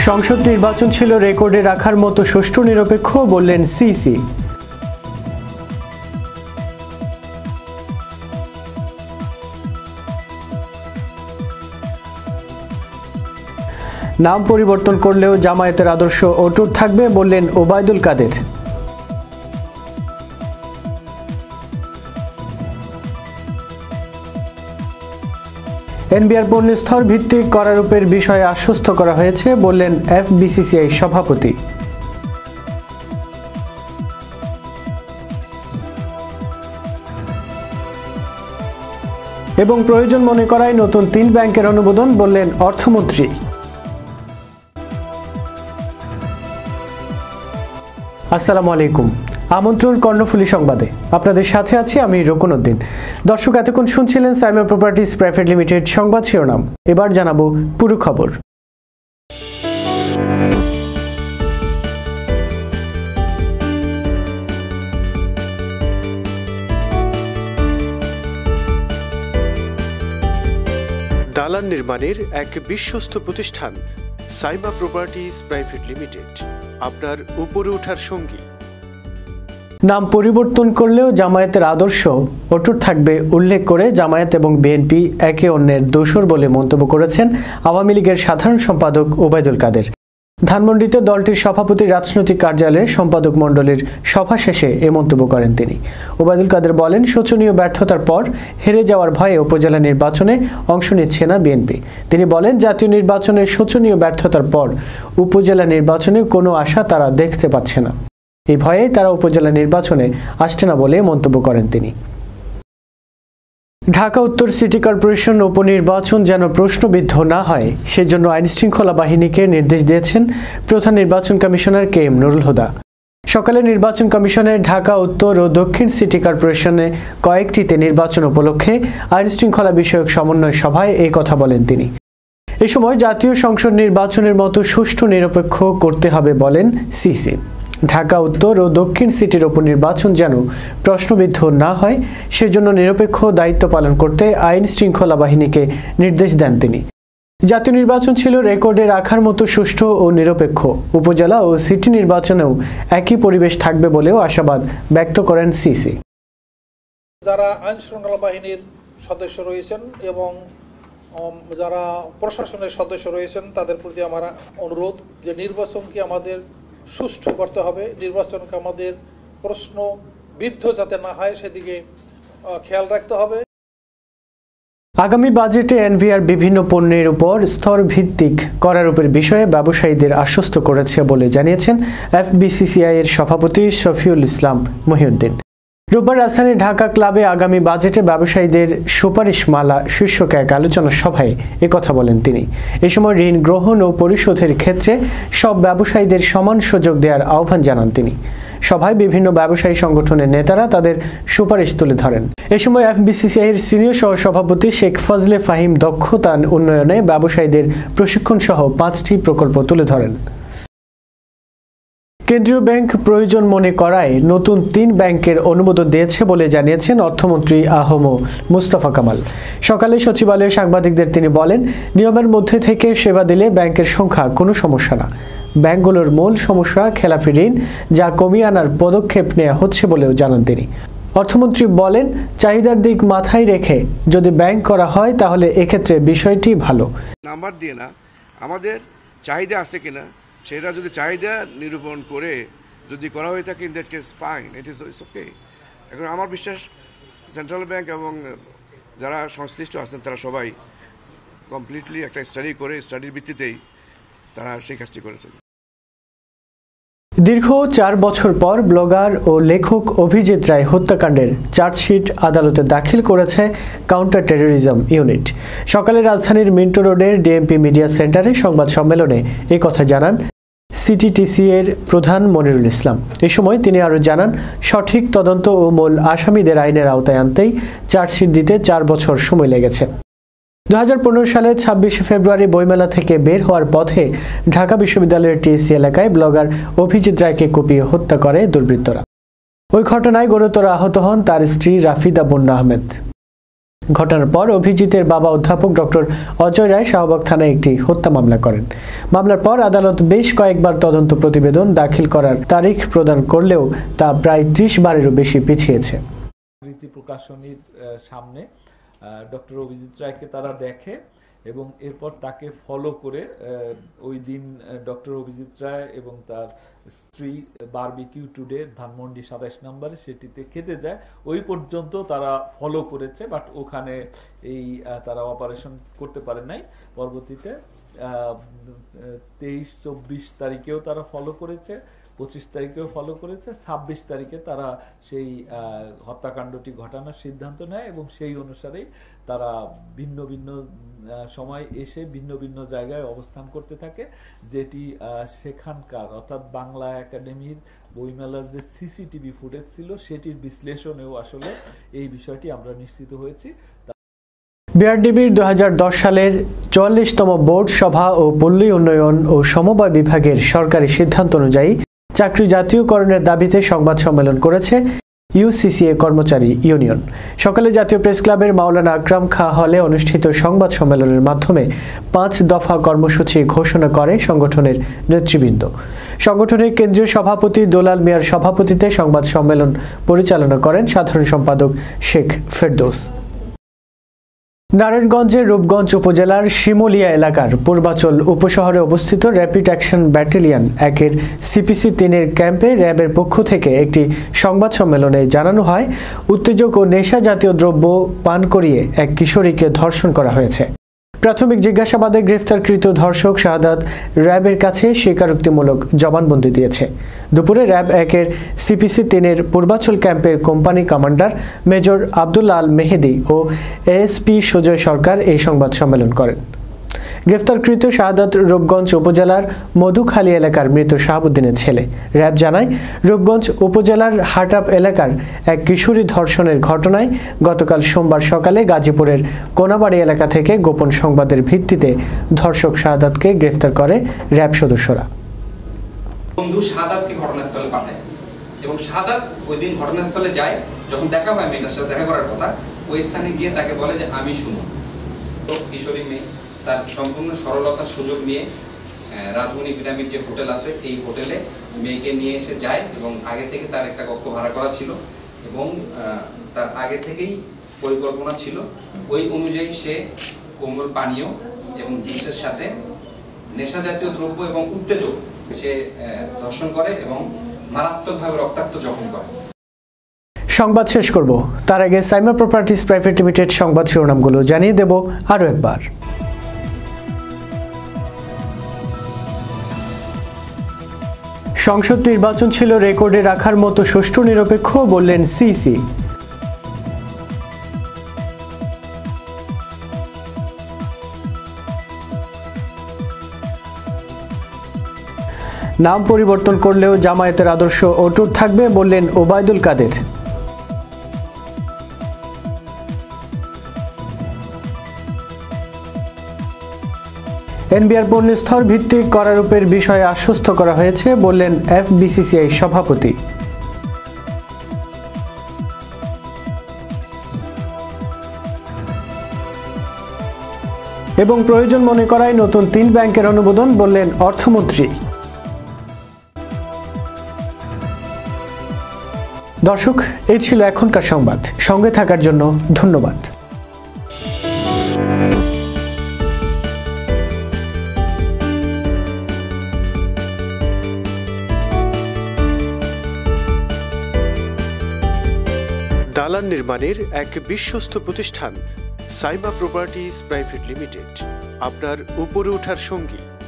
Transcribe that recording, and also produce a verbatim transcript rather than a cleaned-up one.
সংসদ নির্বাচন ছিল রেকর্ডে রাখার মতো সুষ্ঠু নিরপেক্ষ বললেন সিসি। নাম পরিবর্তন করলেও জামায়াতের আদর্শ অটুট থাকবে বললেন ওবায়দুল কাদের। এনবিআর পণ্য স্তর ভিত্তিক করারোপের বিষয়ে আশ্বস্ত করা হয়েছে বললেন এফবিসিসিআই সভাপতি। এবং প্রয়োজন মনে করায় নতুন তিন ব্যাংকের অনুমোদন বললেন অর্থমন্ত্রী। আসসালামু আলাইকুম, আমন্ত্রণ কর্ণফুলী সংবাদে। আপনাদের সাথে আছি আমি রোকন উদ্দিন। দর্শক, এতক্ষণ শুনছিলেন সাইমা প্রপার্টিজ প্রাইভেট লিমিটেড সংবাদ শিরোনাম। এবার জানাবো পুরো খবর। দালান নির্মাণের এক বিশ্বস্ত প্রতিষ্ঠান সাইমা প্রপার্টিজ প্রাইভেট লিমিটেড, আপনার উপরে ওঠার সঙ্গী। নাম পরিবর্তন করলেও জামায়াতের আদর্শ অটুট থাকবে উল্লেখ করে জামায়াত এবং বিএনপি একে অন্যের দোসর বলে মন্তব্য করেছেন আওয়ামী লীগের সাধারণ সম্পাদক ওবায়দুল কাদের। ধানমন্ডিতে দলটির সভাপতির রাজনৈতিক কার্যালয়ে সম্পাদক মণ্ডলীর সভা শেষে এ মন্তব্য করেন তিনি। ওবায়দুল কাদের বলেন, শোচনীয় ব্যর্থতার পর হেরে যাওয়ার ভয়ে উপজেলা নির্বাচনে অংশ নিচ্ছে না বিএনপি। তিনি বলেন, জাতীয় নির্বাচনের শোচনীয় ব্যর্থতার পর উপজেলা নির্বাচনে কোনো আশা তারা দেখতে পাচ্ছে না। এই ভয়ে তারা উপজেলা নির্বাচনে আসছে না বলে মন্তব্য করেন তিনি। ঢাকা উত্তর সিটি কর্পোরেশন উপনির্বাচন যেন প্রশ্নবিদ্ধ না হয় সেজন্য আইনশৃঙ্খলা বাহিনীকে নির্দেশ দিয়েছেন প্রধান নির্বাচন commissioner K M Nurul Huda. সকালে নির্বাচন কমিশনের ঢাকা উত্তর ও দক্ষিণ সিটি কর্পোরেশনে কয়েকটিতে নির্বাচন উপলক্ষে আইনশৃঙ্খলা বিষয়ক সমন্বয় সভায় এই কথা বলেন তিনি। এ সময় জাতীয় সংসদ নির্বাচনের মতো সুষ্ঠু নিরপেক্ষ করতে হবে বলেন সিসি। ঢাকা উত্তর ও দক্ষিণ সিটির উপনির্বাচন যেন প্রশ্নবিদ্ধ না হয় সেজন্য নিরপেক্ষ দায়িত্ব পালন করতে আইন শৃঙ্খলা বাহিনীকে নির্দেশ দেন তিনি। জাতীয় নির্বাচন ছিল রেকর্ডে রাখার মতো সুষ্ঠু ও নিরপেক্ষ। উপজেলা ও সিটি নির্বাচনেও একই পরিবেশ থাকবে বলেও আশাবাদ ব্যক্ত করেন সিসি। যারা আইন শৃঙ্খলা বাহিনীর সদস্য রয়েছেন এবং যারা প্রশাসনের সদস্য রয়েছেন তাদের প্রতি আমার অনুরোধ যে নির্বাচনকে আমাদের সুষ্ঠু করতে হবে, নির্বাচনকে আমাদের প্রশ্নবিদ্ধ যাতে না হয় সেদিকে খেয়াল রাখতে হবে। আগামী বাজেটে এনবিআর বিভিন্ন পণ্যের উপর স্তর ভিত্তিক করারোপের বিষয়ে ব্যবসায়ীদের আশ্বস্ত করেছে বলে জানিয়েছেন এফবিসিসিআই এর সভাপতি শফিউল ইসলাম মহিউদ্দিন। রোববার রাজধানী ঢাকা ক্লাবে আগামী বাজেটে ব্যবসায়ীদের সুপারিশমালা শীর্ষক এক আলোচনা সভায় একথা বলেন তিনি। এ সময় ঋণ গ্রহণ ও পরিশোধের ক্ষেত্রে সব ব্যবসায়ীদের সমান সুযোগ দেওয়ার আহ্বান জানান তিনি। সভায় বিভিন্ন ব্যবসায়ী সংগঠনের নেতারা তাদের সুপারিশ তুলে ধরেন। এ সময় এফবিসিসিআই এর সিনিয়র সহ সভাপতি শেখ ফজলে ফাহিম দক্ষতা উন্নয়নে ব্যবসায়ীদের প্রশিক্ষণ সহ পাঁচটি প্রকল্প তুলে ধরেন। কেন্দ্রীয় ব্যাংক প্রয়োজন মনে করায় নতুন তিন ব্যাংকের অনুমোদন দিয়েছে বলে জানিয়েছেন অর্থমন্ত্রী আহম মুস্তফা কামাল। সকালে সচিবালয়ে সাংবাদিকদের তিনি বলেন, নিয়মের মধ্যে থেকে সেবা দিলে ব্যাংকের সংখ্যা কোনো সমস্যা না। ব্যাংকগুলোর মূল সমস্যা খেলাপি ঋণ, যা কমিয়ে আনার পদক্ষেপ নেওয়া হচ্ছে বলেও জানান তিনি। অর্থমন্ত্রী বলেন, চাহিদার দিক মাথায় রেখে যদি ব্যাংক করা হয় তাহলে এক্ষেত্রে বিষয়টি ভালো। নাম্বার দিয়ে না, আমাদের চাহিদা আছে কিনা সেটা যদি চাহিদা নিরূপণ করে যদি করা হয়ে থাকে, in that case fine, it is it's okay. এখন আমার বিশ্বাস সেন্ট্রাল ব্যাংক এবং যারা সংশ্লিষ্ট আছেন তারা সবাই কমপ্লিটলি একটা স্টাডি করে স্টাডির ভিত্তিতেই তারা সেই কাজটি করেছেন। দীর্ঘ চার বছর পর ব্লগার ও লেখক অভিজিৎ রায় হত্যাকাণ্ডের চার্জশিট আদালতে দাখিল করেছে কাউন্টার টেরোরিজম ইউনিট। সকালে রাজধানীর মিন্টো রোডের ডিএমপি মিডিয়া সেন্টারে সংবাদ সম্মেলনে এই কথা জানান সিটিটিসি এর প্রধান মনিরুল ইসলাম। এ সময় তিনি আরও জানান, সঠিক তদন্ত ও মূল আসামিদের আইনের আওতায় আনতেই চার্জশিট দিতে চার বছর সময় লেগেছে। দু হাজার পনেরো সালে ছাব্বিশে ফেব্রুয়ারি বইমেলা থেকে বের হওয়ার পথে ঢাকা বিশ্ববিদ্যালয়ের টিএসসি এলাকায় ব্লগার অভিজিৎ রায়কে কুপিয়ে হত্যা করে দুর্বৃত্তরা। ওই ঘটনায় গুরুতর আহত হন তার স্ত্রী রাফিদা বন্যা আহমেদ। ঘটনার পর অভিজিতের বাবা অধ্যাপক ডক্টর অজয় রায় শাহবাগ থানায় একটি হত্যা মামলা করেন। মামলার পর আদালত বেশ কয়েকবার তদন্ত প্রতিবেদন দাখিল করার তারিখ প্রদান করলেও তা প্রায় ত্রিশ বারেরও বেশি পিছিয়েছে। রীতি প্রকাশনীর সামনে ডক্টর অভিজিৎ রায়কে তারা দেখে এবং এরপর তাকে ফলো করে ওই দিন ডক্টর অভিজিৎ রায় এবং তার স্ত্রী বারবিকিউ টুডে ধানমন্ডি সাতাইশ নম্বরে সেটিতে খেতে যায়। ওই পর্যন্ত তারা ফলো করেছে, বাট ওখানে এই তারা অপারেশন করতে পারে নাই। পরবর্তীতে তেইশ চব্বিশ তারিখেও তারা ফলো করেছে, পঁচিশ তারিখেও ফলো করেছে, ছাব্বিশ তারিখে তারা সেই হত্যাকাণ্ডটি ঘটানোর সিদ্ধান্ত নেয় এবং সেই অনুসারেই তারা ভিন্ন ভিন্ন সময় এসে ভিন্ন ভিন্ন জায়গায় অবস্থান করতে থাকে, যেটি সেখানকার অর্থাৎ বাংলা একাডেমির বইমেলার যে সিসিটিভি ফুটেজ ছিল সেটির বিশ্লেষণেও আসলে এই বিষয়টি আমরা নিশ্চিত হয়েছি। বিআরডিবির দুই হাজার দশ সালের চুয়াল্লিশতম বোর্ড সভা ও পল্লী উন্নয়ন ও সমবায় বিভাগের সরকারি সিদ্ধান্ত অনুযায়ী চাকরি জাতীয়করণের দাবিতে সংবাদ সম্মেলন করেছে ইউসিসিএ কর্মচারী ইউনিয়ন। সকালে জাতীয় প্রেস ক্লাবের মাওলানা আকরাম খাঁ হলে অনুষ্ঠিত সংবাদ সম্মেলনের মাধ্যমে পাঁচ দফা কর্মসূচি ঘোষণা করে সংগঠনের নেতৃবৃন্দ। সংগঠনের কেন্দ্রীয় সভাপতি দোলাল মিয়ার সভাপতিত্বে সংবাদ সম্মেলন পরিচালনা করেন সাধারণ সম্পাদক শেখ ফেরদৌস। নারায়ণগঞ্জের রূপগঞ্জ উপজেলার শিমুলিয়া এলাকার পূর্বাচল উপশহরে অবস্থিত র্যাপিড অ্যাকশন ব্যাটালিয়ন একের সিপিসি তিনের ক্যাম্পে র্যাবের পক্ষ থেকে একটি সংবাদ সম্মেলনে জানানো হয়, উত্তেজক ও নেশা জাতীয় দ্রব্য পান করিয়ে এক কিশোরীকে ধর্ষণ করা হয়েছে। প্রাথমিক জিজ্ঞাসাবাদে গ্রেফতারকৃত ধর্ষক শাহাদাত র্যাবের কাছে স্বীকারোক্তিমূলক জবানবন্দি দিয়েছে। দুপুরে র্যাব একের সিপিসি তিনের পূর্বাচল ক্যাম্পের company commander major Abdul Al Mehedi ও এএসপি সুজয় সরকার এই সংবাদ সম্মেলন করেন। গ্রেফতারকৃত শাহাদাত রূপগঞ্জ উপজেলার মধুখালী এলাকার মৃত শাহাবুদ্দিনের ছেলে। র্যাব জানায়, রূপগঞ্জ উপজেলার হাটাপ এলাকার এক কিশোরী ধর্ষণের ঘটনায় গতকাল সোমবার সকালে গাজীপুরের কোনাবাড়ি এলাকা থেকে গোপন সংবাদের ভিত্তিতে ধর্ষক শাহাদাতকে গ্রেফতার করে র্যাব সদস্যরা। বন্ধু শাহাদাতকে ঘটনাস্থলে পাঠায় এবং শাহাদাত ওই দিন ঘটনাস্থলে যায়। যখন দেখা হয় মেয়েটার সাথে দেখা করার কথা, ওই স্থানে গিয়ে তাকে বলে যে আমি শুনো। তো কিশোরী মেয়ে তার সম্পূর্ণ সরলতার সুযোগ নিয়ে রাজমণি পিরামিড যে হোটেল আছে এই হোটেলে মেয়েকে নিয়ে এসে যায় এবং আগে থেকে তার একটা কক্ষ ভাড়া করা ছিল এবং তার আগে থেকেই পরিকল্পনা ছিল। ওই অনুযায়ী সে কোমল পানীয় এবং জুসের সাথে নেশা জাতীয় দ্রব্য এবং উত্তেজক সে ধর্ষণ করে এবং মারাত্মকভাবে রক্তাক্ত জখম করে। সংবাদ শেষ করব, তার আগে সাইমা প্রপার্টিজ প্রাইভেট লিমিটেড সংবাদ শিরোনামগুলো জানিয়ে দেব আরও একবার। সংসদ নির্বাচন ছিল রেকর্ডে রাখার মতো সুষ্ঠু নিরপেক্ষ, বললেন সিসি। নাম পরিবর্তন করলেও জামায়াতের আদর্শ অটুট থাকবে, বললেন ওবায়দুল কাদের। এনবিআর পণ্যস্থল ভিত্তিক করারোপের বিষয়ে আশ্বস্ত করা হয়েছে, বললেন এফবিসিসিআই সভাপতি। এবং প্রয়োজন মনে করায় নতুন তিন ব্যাংকের অনুমোদন, বললেন অর্থমন্ত্রী। দর্শক, এই ছিল এখনকার সংবাদ। সঙ্গে থাকার জন্য ধন্যবাদ। দালান নির্মাণের এক বিশ্বস্ত প্রতিষ্ঠান সাইমা প্রপার্টিজ প্রাইভেট লিমিটেড, আপনার উপরে ওঠার সঙ্গী।